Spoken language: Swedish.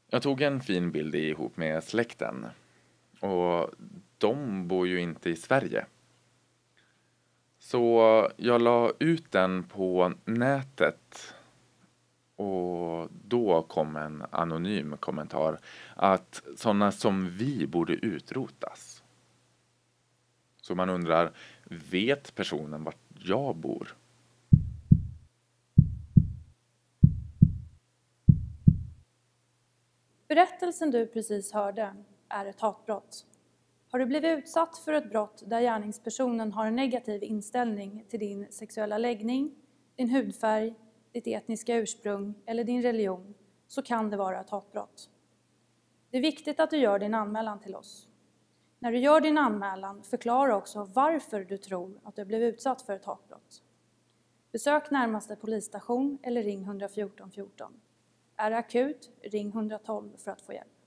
Jag tog en fin bild ihop med släkten. Och de bor ju inte i Sverige. Så jag la ut den på nätet. Och då kom en anonym kommentar att sådana som vi borde utrotas. Så man undrar, vet personen vart jag bor? Berättelsen du precis hörde är ett hatbrott. Har du blivit utsatt för ett brott där gärningspersonen har en negativ inställning till din sexuella läggning, din hudfärg, ditt etniska ursprung eller din religion, så kan det vara ett hatbrott. Det är viktigt att du gör din anmälan till oss. När du gör din anmälan, förklara också varför du tror att du blev utsatt för ett hatbrott. Besök närmaste polisstation eller ring 114 14. Är det akut, ring 112 för att få hjälp.